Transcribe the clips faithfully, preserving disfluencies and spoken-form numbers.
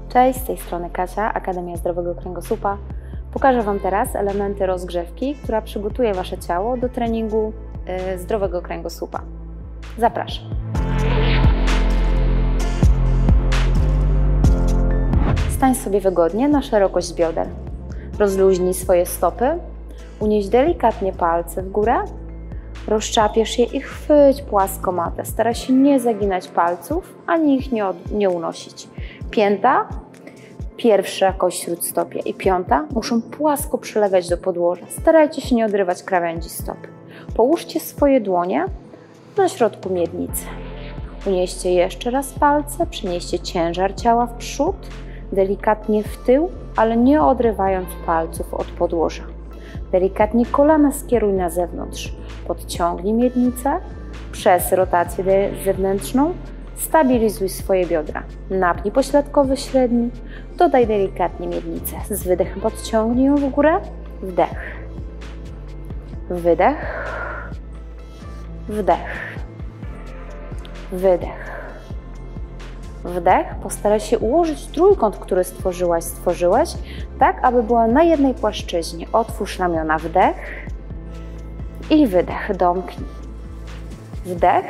Cześć, z tej strony Kasia, Akademia Zdrowego Kręgosłupa. Pokażę Wam teraz elementy rozgrzewki, która przygotuje Wasze ciało do treningu yy, zdrowego kręgosłupa. Zapraszam. Stań sobie wygodnie na szerokość bioder. Rozluźnij swoje stopy, unieś delikatnie palce w górę, rozczapiesz je i chwyć płasko matę. Staraj się nie zaginać palców, ani ich nie, od, nie unosić. Pięta, pierwsza kość śródstopia i piąta muszą płasko przylegać do podłoża. Starajcie się nie odrywać krawędzi stopy. Połóżcie swoje dłonie na środku miednicy. Unieście jeszcze raz palce, przenieście ciężar ciała w przód, delikatnie w tył, ale nie odrywając palców od podłoża. Delikatnie kolana skieruj na zewnątrz. Podciągnij miednicę przez rotację zewnętrzną. Stabilizuj swoje biodra. Napnij pośladkowy średni. Dodaj delikatnie miednicę. Z wydechem podciągnij ją w górę. Wdech. Wydech. Wdech. Wydech. Wdech. Postaraj się ułożyć trójkąt, który stworzyłaś, stworzyłeś, tak aby była na jednej płaszczyźnie. Otwórz ramiona. Wdech. I wydech. Domknij. Wdech.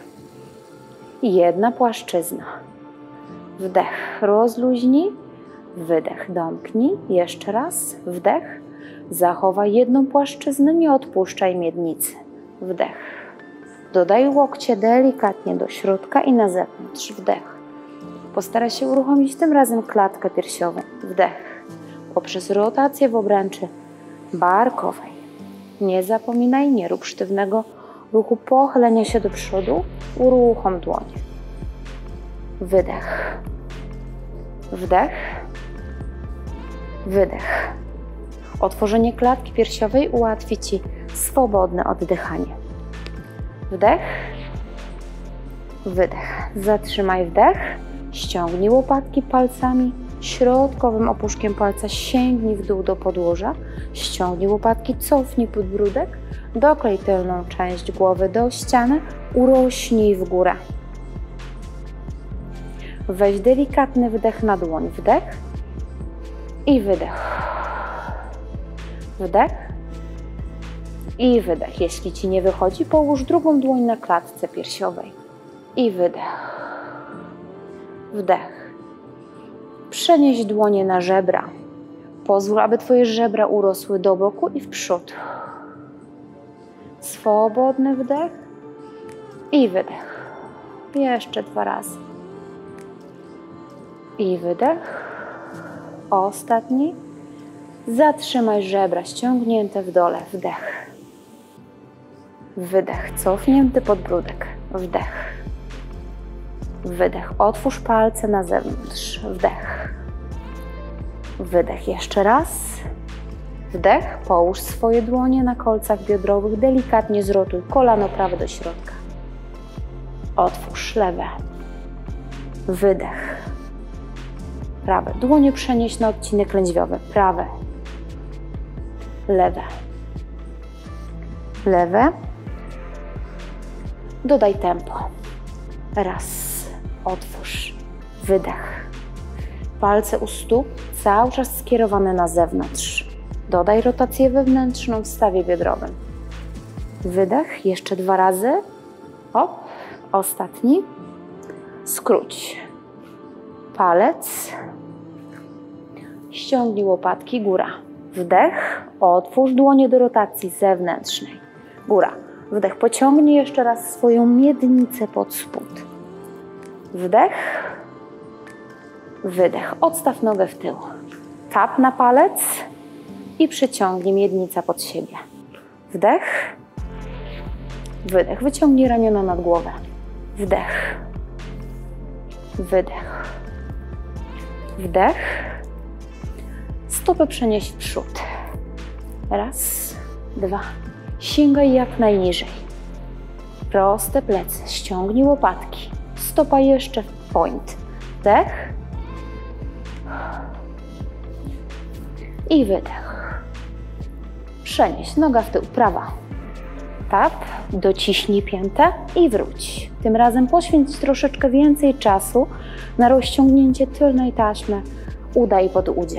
Jedna płaszczyzna. Wdech, rozluźnij, wydech, domknij. Jeszcze raz, wdech, zachowaj jedną płaszczyznę, nie odpuszczaj miednicy. Wdech, dodaj łokcie delikatnie do środka i na zewnątrz. Wdech, postaraj się uruchomić tym razem klatkę piersiową. Wdech, poprzez rotację w obręczy barkowej. Nie zapominaj, nie rób sztywnego ruchu pochylenia się do przodu, uruchom dłonie. Wydech. Wdech. Wydech. Otworzenie klatki piersiowej ułatwi Ci swobodne oddychanie. Wdech. Wydech. Zatrzymaj wdech. Ściągnij łopatki palcami. Środkowym opuszkiem palca sięgnij w dół do podłoża. Ściągnij łopatki, cofnij podbródek. Doklej tylną część głowy do ściany, urośnij w górę. Weź delikatny wdech na dłoń. Wdech i wydech. Wdech i wydech. Jeśli Ci nie wychodzi, połóż drugą dłoń na klatce piersiowej. I wydech. Wdech. Przenieś dłonie na żebra. Pozwól, aby Twoje żebra urosły do boku i w przód. Swobodny wdech i wydech. Jeszcze dwa razy. I wydech. Ostatni. Zatrzymaj żebra ściągnięte w dole. Wdech. Wydech. Cofnięty podbródek. Wdech. Wydech. Otwórz palce na zewnątrz. Wdech. Wydech. Jeszcze raz. Wdech, połóż swoje dłonie na kolcach biodrowych, delikatnie zrotuj kolano prawe do środka. Otwórz lewe. Wydech. Prawe. Dłonie przenieś na odcinek lędźwiowy. Prawe. Lewe. Lewe. Dodaj tempo. Raz. Otwórz. Wydech. Palce u stóp cały czas skierowane na zewnątrz. Dodaj rotację wewnętrzną w stawie biodrowym. Wydech, jeszcze dwa razy. Hop, ostatni. Skróć. Palec. Ściągnij łopatki, góra. Wdech, otwórz dłonie do rotacji zewnętrznej. Góra. Wdech, pociągnij jeszcze raz swoją miednicę pod spód. Wdech. Wydech, odstaw nogę w tył. Tap na palec. I przyciągnij miednicę pod siebie. Wdech. Wydech. Wyciągnij ramiona nad głowę. Wdech. Wydech. Wdech. Stopy przenieś w przód. Raz, dwa. Sięgaj jak najniżej. Proste plecy. Ściągnij łopatki. Stopa jeszcze w point. Wdech. I wydech. Przenieś noga w tył, prawa. tap, dociśnij piętę i wróć. Tym razem poświęć troszeczkę więcej czasu na rozciągnięcie tylnej taśmy uda i podudzie.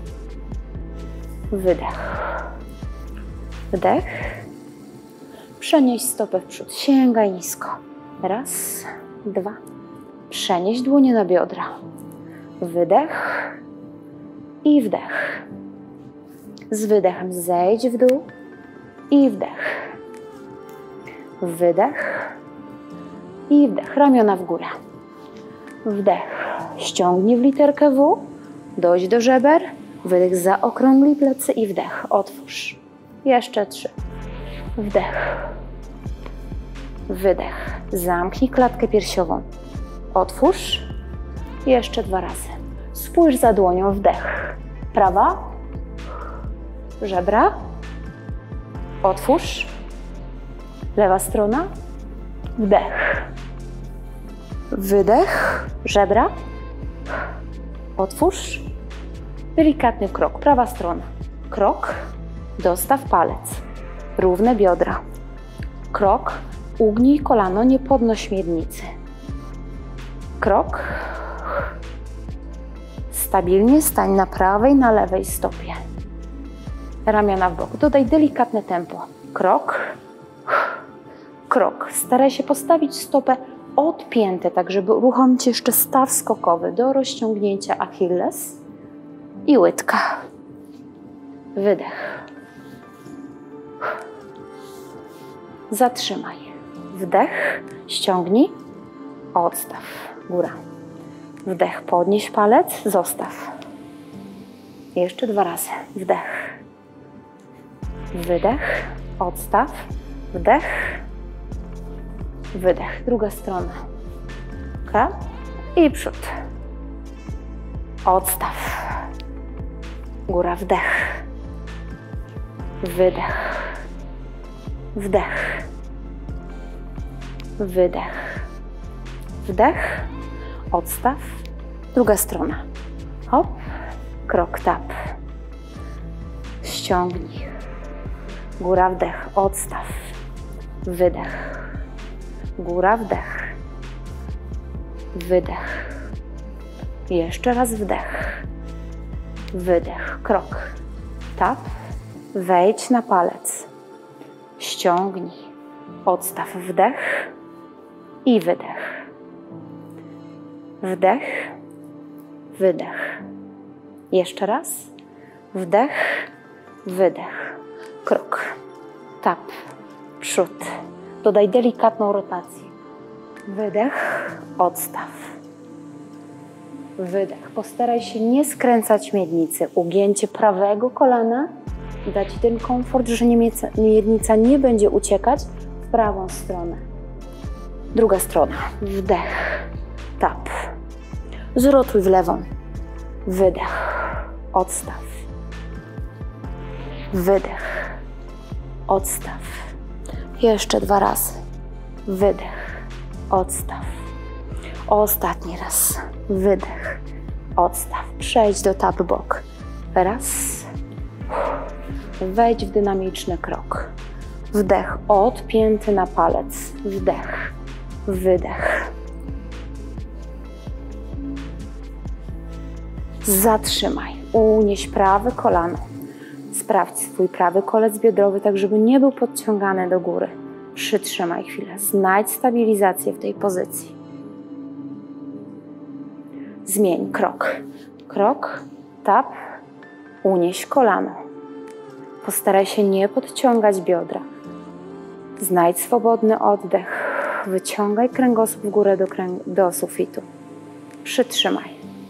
Wydech. Wdech. Przenieś stopę w przód, sięgaj nisko. Raz, dwa. Przenieś dłonie na biodra. Wydech i wdech. Z wydechem zejdź w dół i wdech. Wydech i wdech. Ramiona w górę. Wdech. Ściągnij w literkę W. Dojdź do żeber. Wydech, zaokrąglij plecy i wdech. Otwórz. Jeszcze trzy. Wdech. Wydech. Zamknij klatkę piersiową. Otwórz. Jeszcze dwa razy. Spójrz za dłonią. Wdech. Prawa. Żebra. Otwórz. Lewa strona. Wdech. Wydech. Żebra. Otwórz. Delikatny krok. Prawa strona. Krok. Dostaw palec. Równe biodra. Krok. Ugnij kolano, nie podnoś miednicy. Krok. Stabilnie stań na prawej, na lewej stopie. Ramiona w bok. Dodaj delikatne tempo. Krok. Krok. Staraj się postawić stopę odpięte, tak żeby uruchomić jeszcze staw skokowy do rozciągnięcia Achilles i łydka. Wydech. Zatrzymaj. Wdech. Ściągnij. Odstaw. Góra. Wdech. Podnieś palec. Zostaw. Jeszcze dwa razy. Wdech. Wydech. Odstaw. Wdech. Wydech. Druga strona. Ok? I przód. Odstaw. Góra. Wdech. Wydech. Wdech. Wydech. Wdech. Odstaw. Druga strona. Hop. Krok, tap. Ściągnij. Góra, wdech. Odstaw. Wydech. Góra, wdech. Wydech. Jeszcze raz wdech. Wydech. Krok. Tap. Wejdź na palec. Ściągnij. Odstaw. Wdech. I wydech. Wdech. Wydech. Jeszcze raz. Wdech. Wydech. Krok. Tap. Przód. Dodaj delikatną rotację. Wydech. Odstaw. Wydech. Postaraj się nie skręcać miednicy. Ugięcie prawego kolana da Ci ten komfort, że miednica nie będzie uciekać w prawą stronę. Druga strona. Wdech. Tap. Zrotuj w lewą. Wydech. Odstaw. Wydech. Odstaw. Jeszcze dwa razy. Wydech. Odstaw. Ostatni raz. Wydech. Odstaw. Przejdź do tap bok. Raz. Wejdź w dynamiczny krok. Wdech. Odpięty na palec. Wdech. Wydech. Zatrzymaj. Unieś prawe kolano. Sprawdź swój prawy kolec biodrowy, tak żeby nie był podciągany do góry. Przytrzymaj chwilę. Znajdź stabilizację w tej pozycji. Zmień krok. Krok, tap, unieś kolano. Postaraj się nie podciągać biodra. Znajdź swobodny oddech. Wyciągaj kręgosłup w górę do, kręg do sufitu. Przytrzymaj.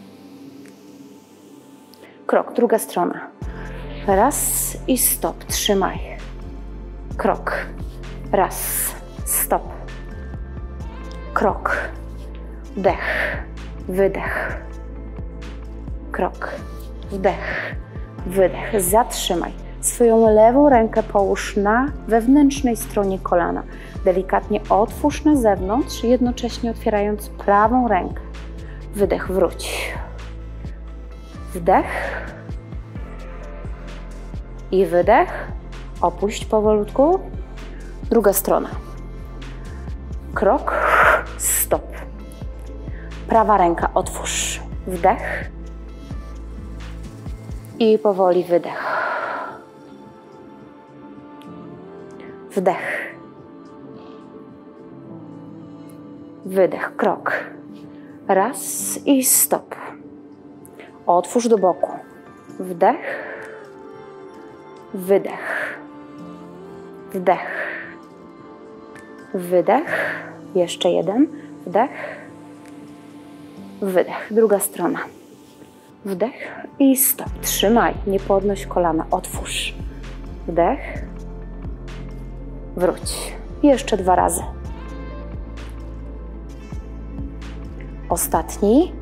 Krok, druga strona. Raz i stop. Trzymaj. Krok. Raz. Stop. Krok. Wdech. Wydech. Krok. Wdech. Wydech. Zatrzymaj. Swoją lewą rękę połóż na wewnętrznej stronie kolana. Delikatnie otwórz na zewnątrz, jednocześnie otwierając prawą rękę. Wydech. Wróć. Wdech. I wydech. Opuść powolutku. Druga strona. Krok, stop. Prawa ręka otwórz. Wdech. I powoli wydech. Wdech. Wydech, krok. Raz i stop. Otwórz do boku. Wdech. Wydech. Wdech. Wydech. Jeszcze jeden. Wdech. Wydech. Druga strona. Wdech i stop. Trzymaj. Nie podnoś kolana. Otwórz. Wdech. Wróć. Jeszcze dwa razy. Ostatni.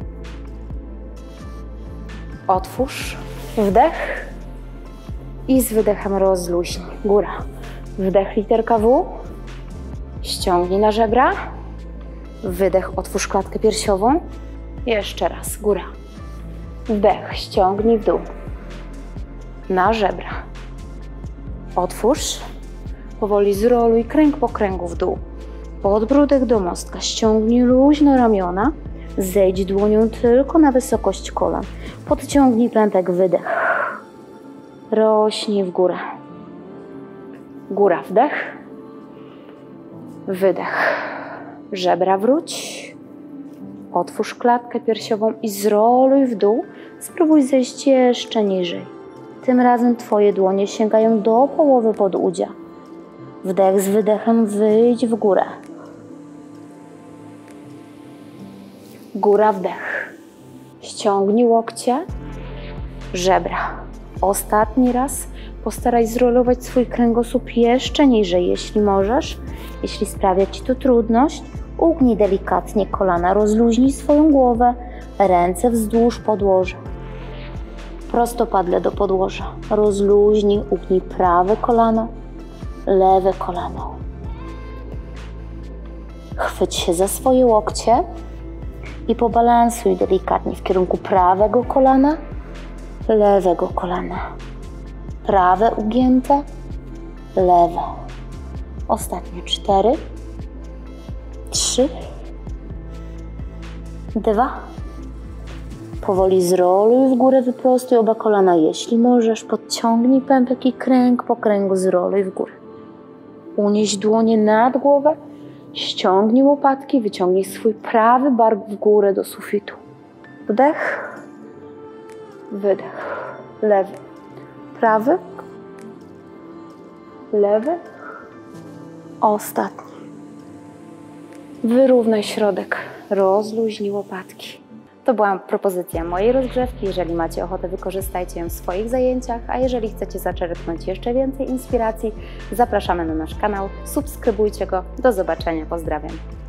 Otwórz. Wdech. I z wydechem rozluźnij. Góra. Wdech, literka W. Ściągnij na żebra. Wydech, otwórz klatkę piersiową. Jeszcze raz. Góra. Wdech, ściągnij w dół. Na żebra. Otwórz. Powoli zroluj kręg po kręgu w dół. Podbródek do mostka. Ściągnij luźno ramiona. Zejdź dłonią tylko na wysokość kolan. Podciągnij pępek. Wydech. Rośnij w górę. Góra, wdech. Wydech. Żebra wróć. Otwórz klatkę piersiową i zroluj w dół. Spróbuj zejść jeszcze niżej. Tym razem twoje dłonie sięgają do połowy podudzia. Wdech z wydechem, wyjdź w górę. Góra, wdech. Ściągnij łokcie. Żebra. Ostatni raz. Postaraj zrolować swój kręgosłup jeszcze niżej, jeśli możesz. Jeśli sprawia ci to trudność, ugnij delikatnie kolana, rozluźnij swoją głowę, ręce wzdłuż podłoża. Prostopadle do podłoża. Rozluźnij, ugnij prawe kolano, lewe kolano. Chwyć się za swoje łokcie i pobalansuj delikatnie w kierunku prawego kolana, lewego kolana. Prawe ugięte, lewe. Ostatnie cztery, trzy, dwa. Powoli zroluj w górę, wyprostuj oba kolana, jeśli możesz. Podciągnij pępek i kręg po kręgu zroluj w górę. Unieś dłonie nad głowę, ściągnij łopatki, wyciągnij swój prawy bark w górę do sufitu. Wdech, wydech, lewy, prawy, lewy, ostatni. Wyrównaj środek, rozluźnij łopatki. To była propozycja mojej rozgrzewki. Jeżeli macie ochotę, wykorzystajcie ją w swoich zajęciach, a jeżeli chcecie zaczerpnąć jeszcze więcej inspiracji, zapraszamy na nasz kanał, subskrybujcie go. Do zobaczenia, pozdrawiam.